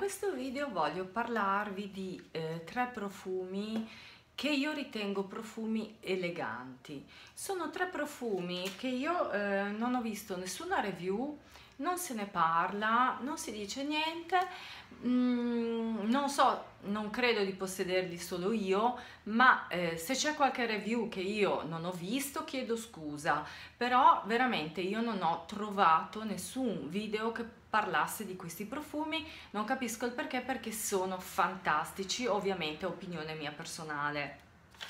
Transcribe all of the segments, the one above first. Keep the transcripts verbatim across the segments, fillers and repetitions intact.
questo video voglio parlarvi di eh, tre profumi che io ritengo profumi eleganti. Sono tre profumi che io eh, non ho visto nessuna review, non se ne parla, non si dice niente, mm, non so, non credo di possederli solo io, ma eh, se c'è qualche review che io non ho visto chiedo scusa, però veramente io non ho trovato nessun video che parlasse di questi profumi, non capisco il perché, perché sono fantastici, ovviamente opinione mia personale.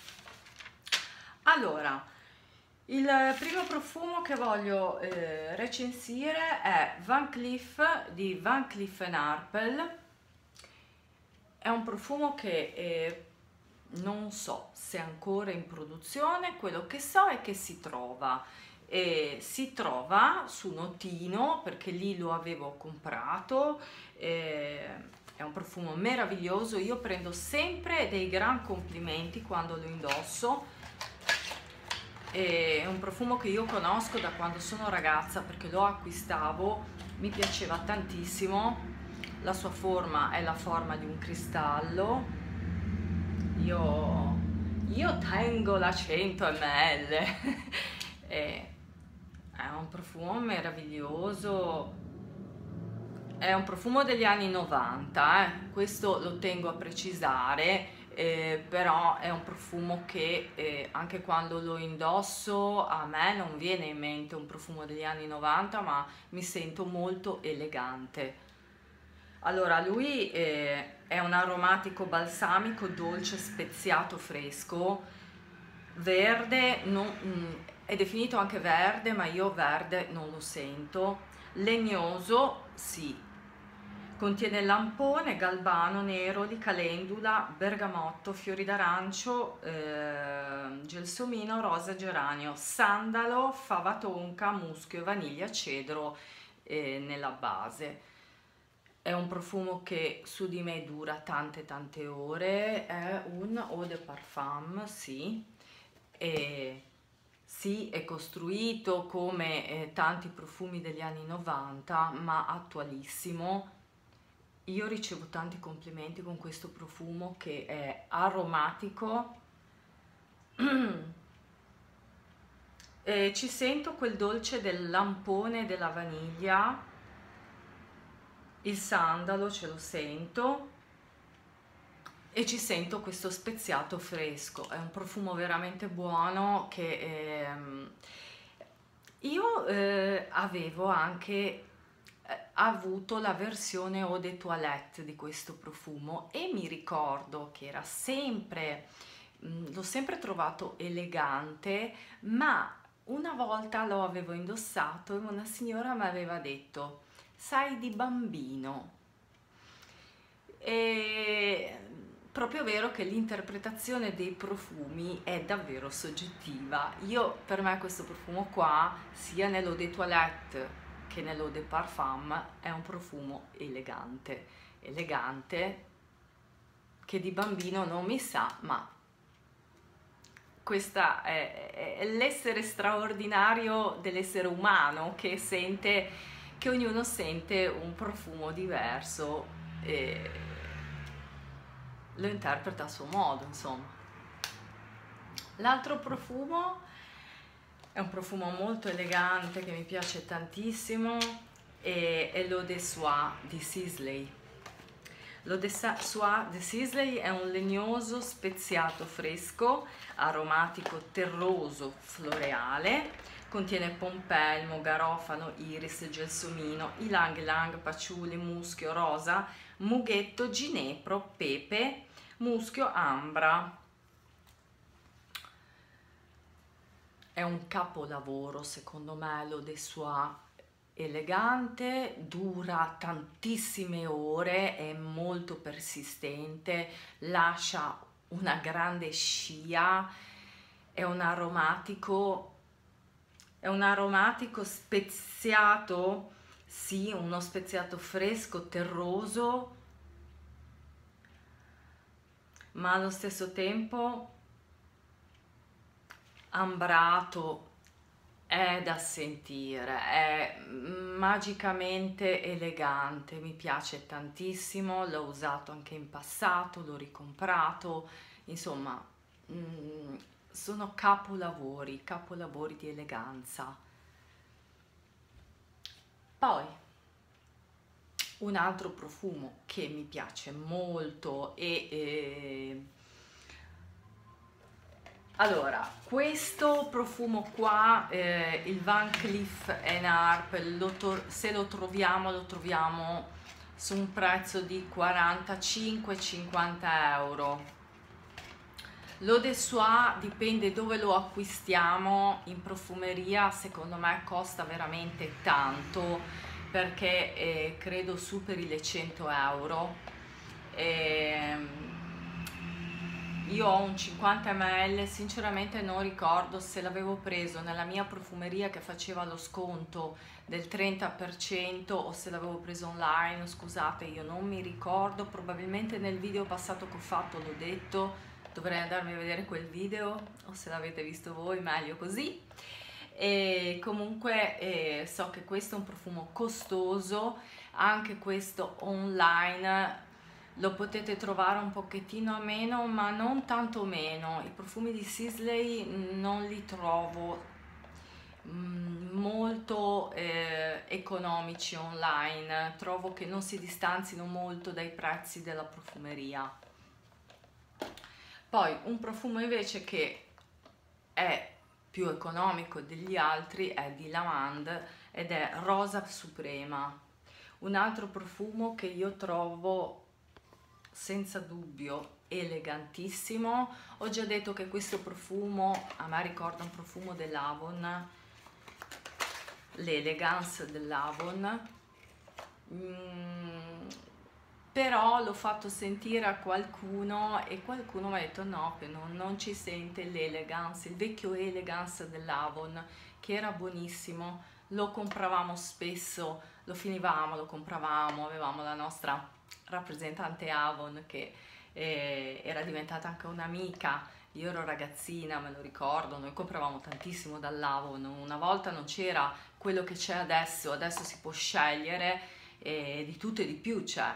Allora, il primo profumo che voglio eh, recensire è Van Cleef di Van Cleef and Arpels. È un profumo che eh, non so se è ancora in produzione, quello che so è che si trova e si trova su Notino, perché lì lo avevo comprato. eh, è un profumo meraviglioso, io prendo sempre dei gran complimenti quando lo indosso. È un profumo che io conosco da quando sono ragazza, perché lo acquistavo, mi piaceva tantissimo. La sua forma è la forma di un cristallo. Io, io tengo la cento millilitri. E è un profumo meraviglioso. È un profumo degli anni novanta, eh? Questo lo tengo a precisare. Eh, però è un profumo che eh, anche quando lo indosso a me non viene in mente un profumo degli anni novanta, ma mi sento molto elegante. Allora, lui eh, è un aromatico balsamico dolce speziato fresco, verde, non, mm, è definito anche verde, ma io verde non lo sento, legnoso, sì. Contiene lampone, galbano, neroli, calendula, bergamotto, fiori d'arancio, eh, gelsomino, rosa, geranio, sandalo, fava tonka, muschio, vaniglia, cedro eh, nella base. È un profumo che su di me dura tante tante ore, è un eau de parfum, sì, e sì, è costruito come eh, tanti profumi degli anni novanta, ma attualissimo. Io ricevo tanti complimenti con questo profumo che è aromatico. E ci sento quel dolce del lampone e della vaniglia, il sandalo ce lo sento e ci sento questo speziato fresco. È un profumo veramente buono che ehm, io eh, avevo anche ha avuto la versione eau de toilette di questo profumo e mi ricordo che era sempre, l'ho sempre trovato elegante, ma una volta lo avevo indossato e una signora mi aveva detto: sai di bambino. E proprio vero che l'interpretazione dei profumi è davvero soggettiva. Io, per me, questo profumo qua, sia nell'eau de toilette che nell'eau de parfum, è un profumo elegante, elegante che di bambino non mi sa, ma questa è, è l'essere straordinario dell'essere umano che sente, che ognuno sente un profumo diverso e lo interpreta a suo modo, insomma. L'altro profumo è un profumo molto elegante che mi piace tantissimo e è l'Eau de Soie di Sisley. L'Eau de Soie di Sisley è un legnoso speziato fresco, aromatico terroso floreale, contiene pompelmo, garofano, iris, gelsomino, ylang ylang, patchouli, muschio, rosa, mughetto, ginepro, pepe, muschio, ambra. È un capolavoro, secondo me, l'Eau de Soie, elegante, dura tantissime ore, è molto persistente, lascia una grande scia, è un aromatico, è un aromatico speziato, sì, uno speziato fresco, terroso, ma allo stesso tempo ambrato, È da sentire, è magicamente elegante, mi piace tantissimo, l'ho usato anche in passato, l'ho ricomprato, insomma, mm, sono capolavori, capolavori di eleganza. Poi, un altro profumo che mi piace molto e eh, allora, questo profumo qua, eh, il Van Cleef and Arp, lo to- se lo troviamo, lo troviamo su un prezzo di quarantacinque cinquanta euro. L'Eau de Soie dipende dove lo acquistiamo, in profumeria secondo me costa veramente tanto perché eh, credo superi le cento euro. Ehm, io ho un cinquanta millilitri, sinceramente non ricordo se l'avevo preso nella mia profumeria che faceva lo sconto del trenta per cento o se l'avevo preso online, scusate, io non mi ricordo, probabilmente nel video passato che ho fatto l'ho detto, dovrei andarmi a vedere quel video o se l'avete visto voi meglio così. E comunque eh, so che questo è un profumo costoso, anche questo online lo potete trovare un pochettino a meno, ma non tanto meno. I profumi di Sisley non li trovo mm, molto eh, economici online, trovo che non si distanzino molto dai prezzi della profumeria. Poi un profumo invece che è più economico degli altri è di Lavande ed è Rosa Suprema, un altro profumo che io trovo senza dubbio elegantissimo. Ho già detto che questo profumo a me ricorda un profumo dell'Avon, l'Elegance dell'Avon, mm, però l'ho fatto sentire a qualcuno e qualcuno mi ha detto no, che non, non ci sente l'Elegance, il vecchio Elegance dell'Avon che era buonissimo, lo compravamo spesso, lo finivamo, lo compravamo, avevamo la nostra rappresentante Avon che eh, era diventata anche un'amica. Io ero ragazzina, me lo ricordo, noi compravamo tantissimo dall'Avon, una volta non c'era quello che c'è adesso, adesso si può scegliere e di tutto e di più c'è.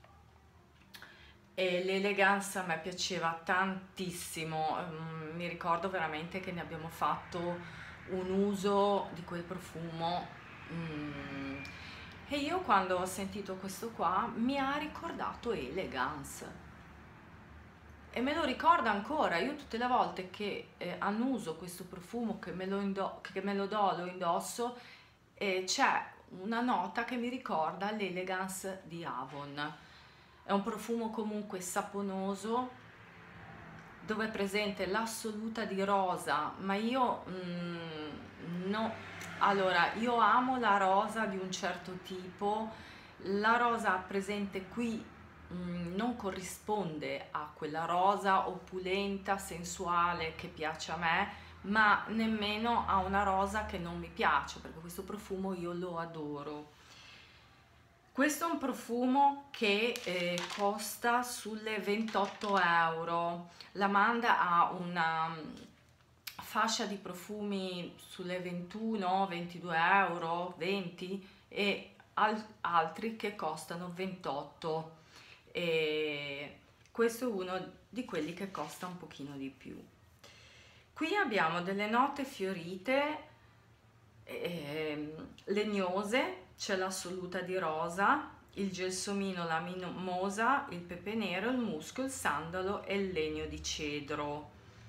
E l'Elegance a me piaceva tantissimo, mm, mi ricordo veramente che ne abbiamo fatto un uso di quel profumo. mm, E io quando ho sentito questo qua mi ha ricordato Elegance e me lo ricorda ancora. Io tutte le volte che eh, annuso questo profumo, che me lo, indo- che me lo do, lo indosso, eh, c'è una nota che mi ricorda l'Elegance di Avon. È un profumo comunque saponoso, dove è presente l'assoluta di rosa, ma io mm, no, allora io amo la rosa di un certo tipo, la rosa presente qui mm, non corrisponde a quella rosa opulenta, sensuale che piace a me, ma nemmeno a una rosa che non mi piace, perché questo profumo io lo adoro. Questo è un profumo che eh, costa sulle ventotto euro. L'Amanda ha una mm, fascia di profumi sulle ventuno, ventidue euro, venti e al- altri che costano ventotto. E questo è uno di quelli che costa un pochino di più. Qui abbiamo delle note fiorite, ehm, legnose, c'è l'assoluta di rosa, il gelsomino, la mimosa, il pepe nero, il musco, il sandalo e il legno di cedro.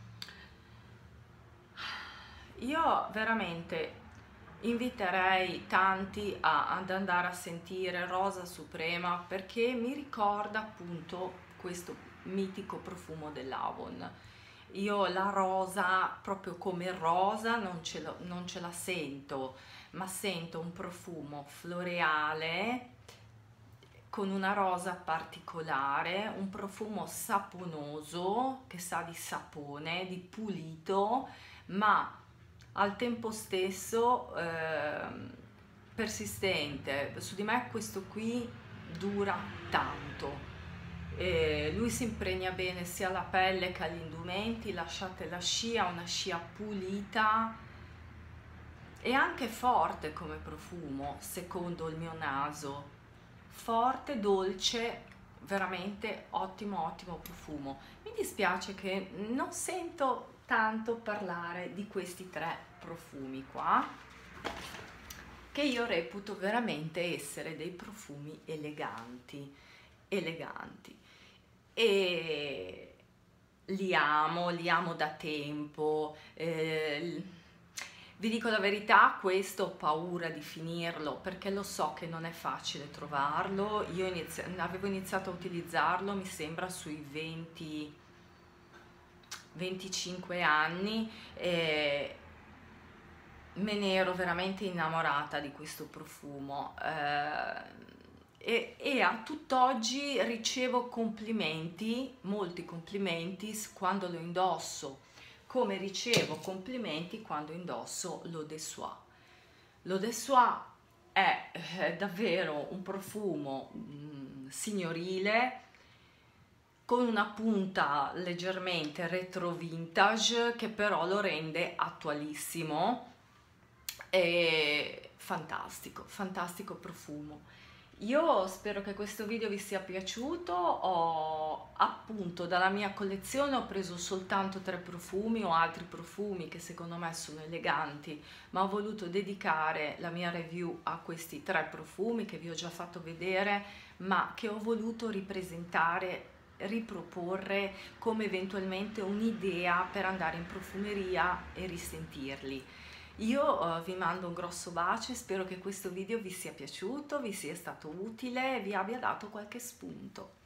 Io veramente inviterei tanti a- ad andare a sentire Rosa Suprema perché mi ricorda appunto questo mitico profumo dell'Avon. Io la rosa, proprio come rosa, non ce, lo- non ce la sento, ma sento un profumo floreale con una rosa particolare, un profumo saponoso che sa di sapone, di pulito, ma al tempo stesso ehm, persistente. Su di me questo qui dura tanto. E lui si impregna bene sia alla pelle che agli indumenti, lasciate la scia, una scia pulita è anche forte come profumo, secondo il mio naso, forte, dolce, veramente ottimo ottimo profumo. Mi dispiace che non sento tanto parlare di questi tre profumi qua, che io reputo veramente essere dei profumi eleganti, eleganti. E li amo, li amo da tempo. Eh, vi dico la verità, questo ho paura di finirlo perché lo so che non è facile trovarlo. Io inizi- avevo iniziato a utilizzarlo, mi sembra, sui venti venticinque anni, e me ne ero veramente innamorata di questo profumo. Eh, e, e a tutt'oggi ricevo complimenti, molti complimenti quando lo indosso, come ricevo complimenti quando indosso l'Eau de Soie. L'Eau de Soie è eh, davvero un profumo mm, signorile, con una punta leggermente retro vintage che però lo rende attualissimo. È fantastico, fantastico profumo. Io spero che questo video vi sia piaciuto. Ho appunto dalla mia collezione ho preso soltanto tre profumi o altri profumi che secondo me sono eleganti, ma ho voluto dedicare la mia review a questi tre profumi che vi ho già fatto vedere, ma che ho voluto ripresentare, riproporre come eventualmente un'idea per andare in profumeria e risentirli. Io uh, vi mando un grosso bacio e spero che questo video vi sia piaciuto, vi sia stato utile e vi abbia dato qualche spunto.